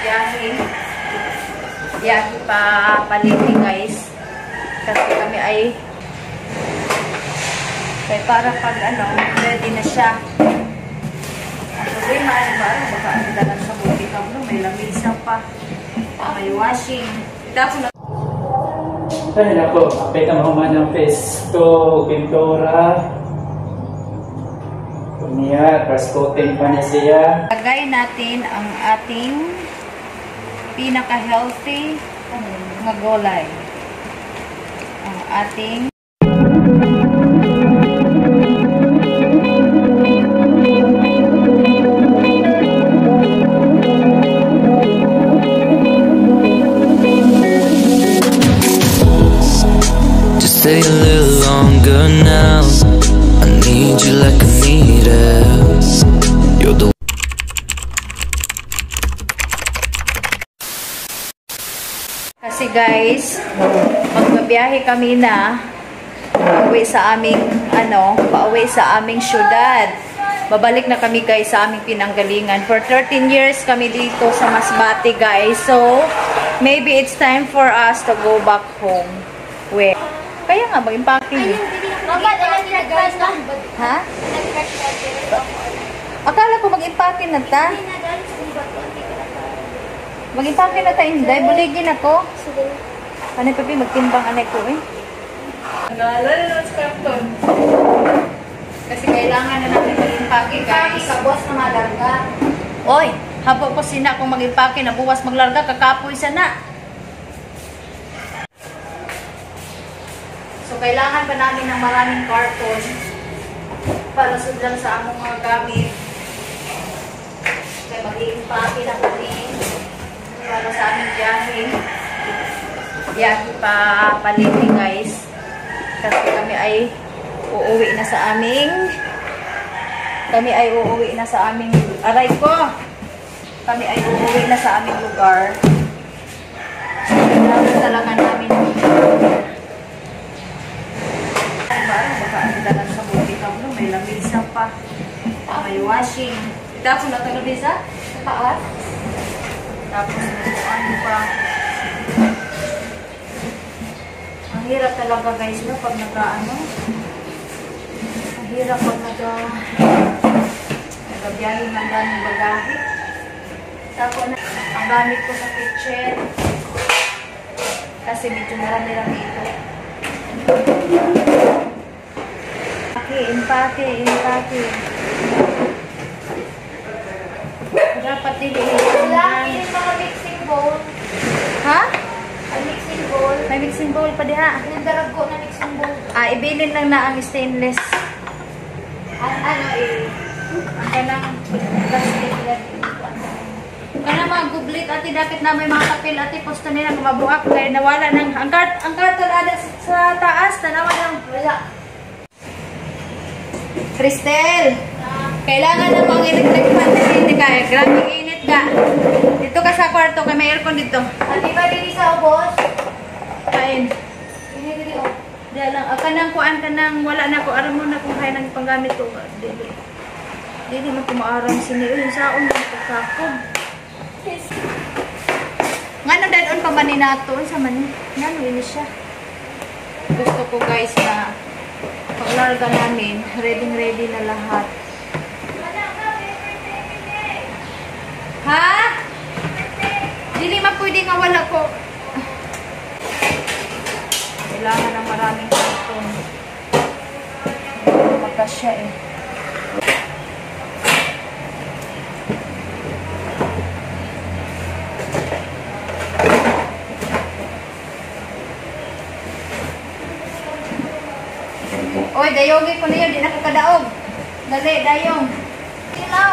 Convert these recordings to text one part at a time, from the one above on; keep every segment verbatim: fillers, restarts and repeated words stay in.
biyahe. Biyahe pa paliti guys. Kasi kami ay kaya para pag ano, ready na siya. Ang problema ay ba? Baka ang dalan sa buti ka mo. May lamisa pa. May washing. Tapos na. Ay nako, apit ang human ng pesto, pintura. Niya, first coating pa niya siya. Lagay natin ang ating pinaka-healthy na gulay. Ang ating just stay a little longer now. I need you like I need air. You're the Kasi guys, magbabiyahe kami na pauwi sa aming ano, pauwi sa aming syudad. Babalik na kami guys sa aming pinanggalingan. For thirteen years kami dito sa Masbate guys. So, maybe it's time for us to go back home. Wait. Kaya nga mag-impacking. Ha? Akala ko mag-impacking na ta. Mag-impacking na ta, hindi. Buligin ako. Ano pa magtimbang anay ko eh. Kasi kailangan na natin mag-impacking guys. Sa boss na malarga. Oy, habo ko sina kung mag-impacking na buwas maglarga, kakapoy sana. So, kailangan pa namin ng maraming carton para sudlan sa among mga gamit. Kaya mag-iimpake na kami para sa aming biyahe. Biyahe pa paliti guys. Kasi kami ay uuwi na sa aming kami ay uuwi na sa aming aray ko. Kami ay uuwi na sa aming lugar. So, kailangan talaga namin baka ang dalan sa buti ka mo. May lamisa pa. May washing. Tapos na ito Lisa? Sa paas. Tapos ano pa. Ang hirap talaga guys no pag nag-ano. Ang hirap pag nag nag-biyahe ng daming bagahe. Tapos na ang gamit ko sa kitchen. Kasi medyo marami-rami ito. Impake, impake. Dapat dili. Wala, hindi mga mixing bowl. Ha? May mixing bowl. May mixing bowl pa diha. Nandarag ko na mixing bowl. Ah, ibilin lang na ang stainless. An ano eh. Ang kanang plastic yan. Kanang mga gublit ati dapat na may mga kapil ati posto nila mabuak kaya nawala ng ang kart ang karton ada sa taas tanawa ng Wala. Cristel, kailangan na pang electric fan dito ka. Grabe init ka. Dito ka sa kwarto, kay may aircon dito. Ati ba dili sa ubos? Kain. Dili dili o. Diyan lang. Aka nang kuan ka nang wala na ko. Aram mo na kung kaya nang panggamit ko. Dili. Dili mo kumaaram sini. Uy, saon mo pagkakong. Nga na dahil on pa man ni nato. Sa man. Nga no, ini siya. Gusto ko guys na paglarga namin, ready-ready na lahat. Ha? Dili ma pwede nga wala ko. Kailangan ng maraming karton. Magkasya eh. Oy, dayogi ko na yun. Di na kakadaog. Dali, dayong. Silaw.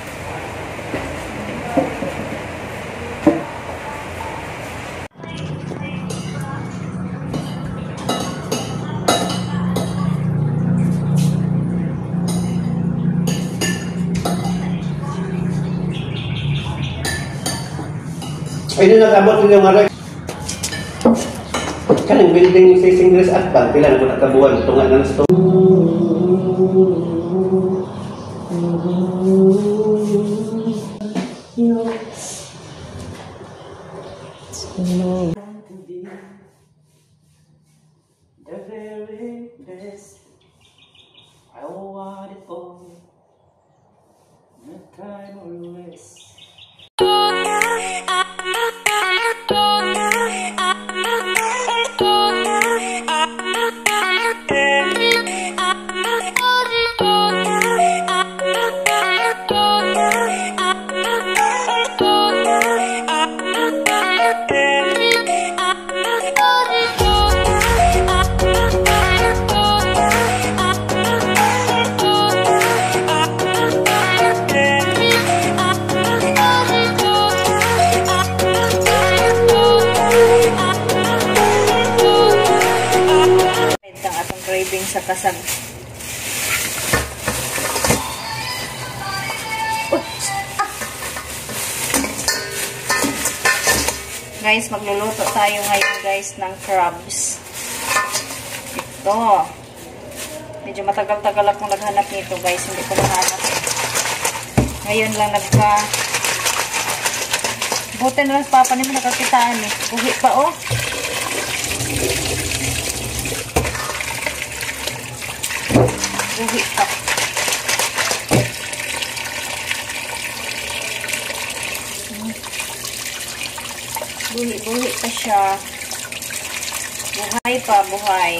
Ay, doon nag-abot yung aray. Kanang building sa Singles at Bank, pila na ko nakabuhan. Tunga na sa ito. No. To be the very best. I want it all. No time or waste. Craving sa kasag. Oh, ah. Guys, magluluto tayo ngayon guys ng crabs. Ito. Medyo matagal-tagal akong naghanap nito guys. Hindi ko nahanap. Ngayon lang nagka buti na lang sa papa niyo nakakitaan eh. Buhi pa oh. Buhi pa. Buhi, buhi pa siya. Buhay pa, buhay.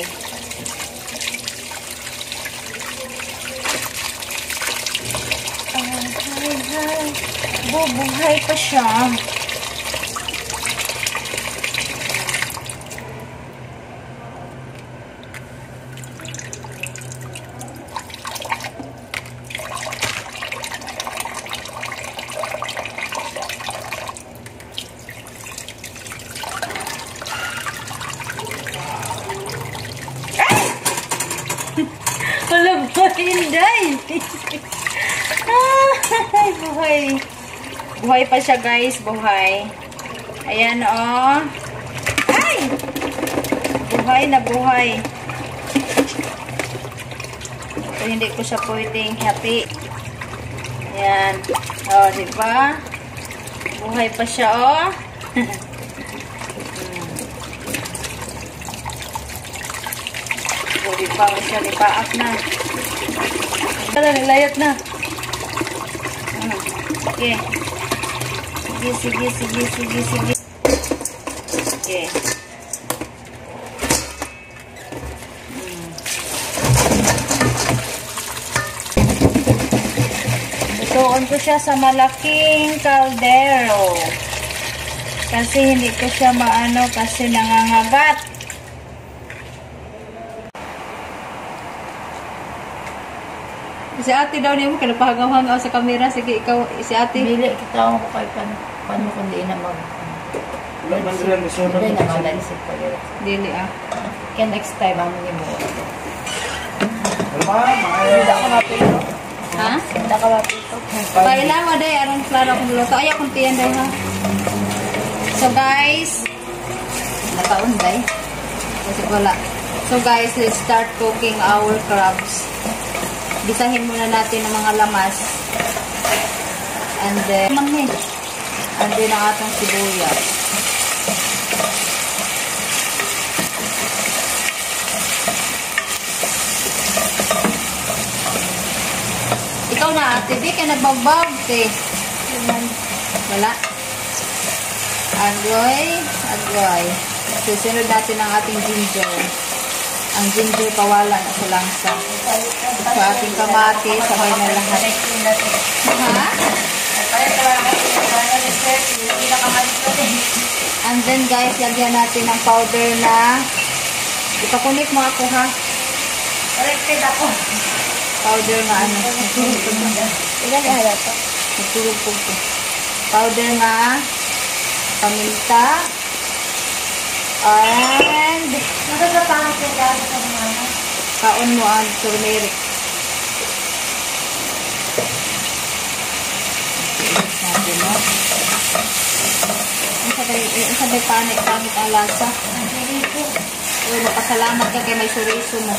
Ay, ay, ay. Bubuhay pa siya. Wala ba? Hinday! Ay, buhay. Buhay pa siya guys, buhay. Ayan o. Oh. Ay! Buhay na buhay. So, hindi ko siya pwedeng hati. Ayan. O, oh, diba? Buhay pa siya o. Oh. Lipa ko siya, lipaak na. Kala, nilayat na. Hmm. Sige. Sige, sige, sige, sige, sige. Sige. Hmm. Ituon ko siya sa malaking kaldero. Kasi hindi ko siya maano kasi nangangagat. Si ate daw niya mo, kinapahagaw-hagaw sa kamera. Sige, ikaw, si ate. Bili, kita ako kay pan, paano kung di na mag... Hindi na malansip ko yun. Dili ah. Kaya next time, ano niyo mo? Hindi ako mapito. Ha? Hindi ako mapito. Kailan mo day, arong klaro kong luto. Ayaw kong tiyan day ha. So guys, nataon day. Kasi wala. So guys, let's start cooking our crabs. Gisahin muna natin ang mga lamas. And then, manghe. And then, ang atong sibuyas. Ikaw na, ate. Di ka nagbabag, te. Wala. Agoy. Agoy. Susunod natin ang ating ginger. Ang ginger pawala na sa langsa. Sa ating kamati, sabay na lahat. Ha? And then guys, lagyan natin ng powder na ipakunik mo ako ha. Corrected ako. Powder na ano. Ilan na halata? Nagtulog po ito. Powder na paminta. And Magagapangat yung gano'n sa mga kaon mo ang turmeric. Natin mo. Ang sabay panik-panik ang lasa. Uy, napasalamat ka kay may suriso mo.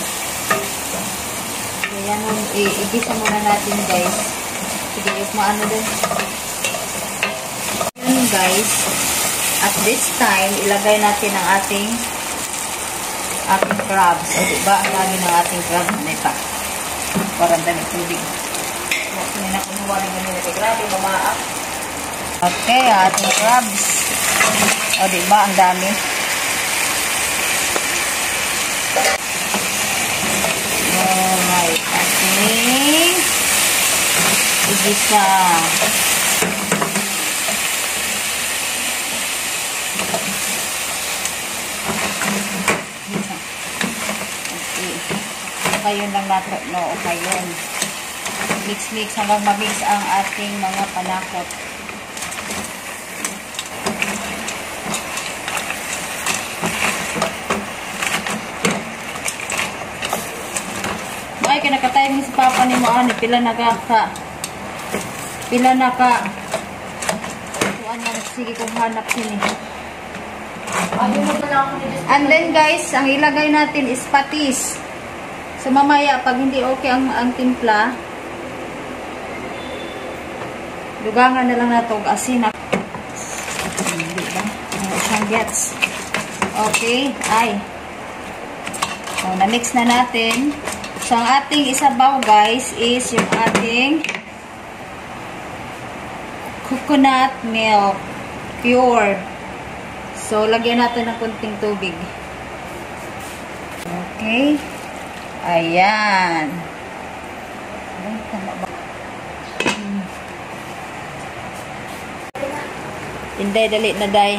Ayan, i-igisa muna natin guys. Sige, is mo ano din. Ayan guys. At this time, ilagay natin ang ating ating crabs. O, diba? Ang dami ng ating crabs na ito. Parang dami tubig. Hindi na kumuha rin ganun ito. Grabe, mamaak. Okay, ating crabs. O, diba? Ang dami. Alright. Ating igisa. Kayon lang natin, no, kayon. Mix-mix hanggang mabix ang ating mga panakot. Ay, kinakatay mo si Papa ni mo, ani, pila na ka, ka. Pila na ka. Tuan nga, sige kong hanap sini. And then guys, ang ilagay natin is patis. So mamaya, pag hindi okay ang, ang timpla, dugangan na lang nato asin. Hindi ba? Ano siyang gets. Okay, ay. So, na-mix na natin. So, ang ating isabaw, guys, is yung ating coconut milk. Pure. So, lagyan natin ng kunting tubig. Okay. Ayan. Hmm. Inday, dali na day.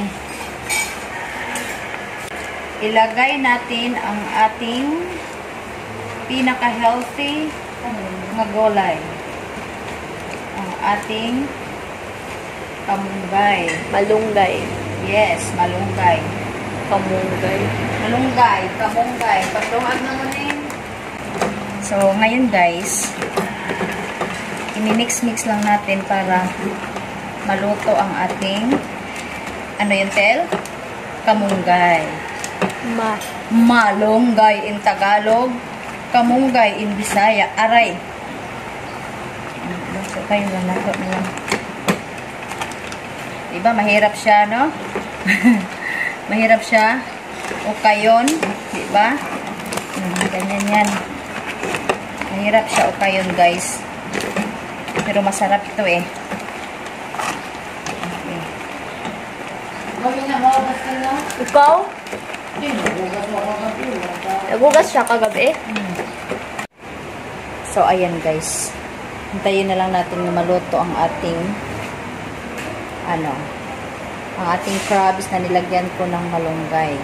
Ilagay natin ang ating pinaka-healthy mga gulay. Ang ating kamunggay. Malunggay. Yes, malunggay. Kamunggay. Malunggay, kamunggay. Pagtuhag na mo rin. So, ngayon guys, i-mix-mix lang natin para maluto ang ating, ano yun, Tel? Kamunggay. Ma. Malunggay in Tagalog, kamunggay in Bisaya. Aray. Luto kayo lang, luto na lang. Diba, mahirap siya, no? Mahirap siya. O kayon, diba? Hmm, ganyan yan. Mahirap siya o kayon, guys. Pero masarap ito eh. Okay. Ikaw? Nagugas siya kagabi. Hmm. So, ayan guys. Hintayin na lang natin na maluto ang ating ano, ang ating crabs na nilagyan ko ng malunggay.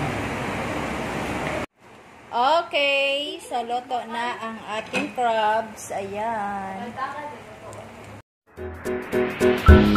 Okay, so luto na ang ating crabs. Ayan.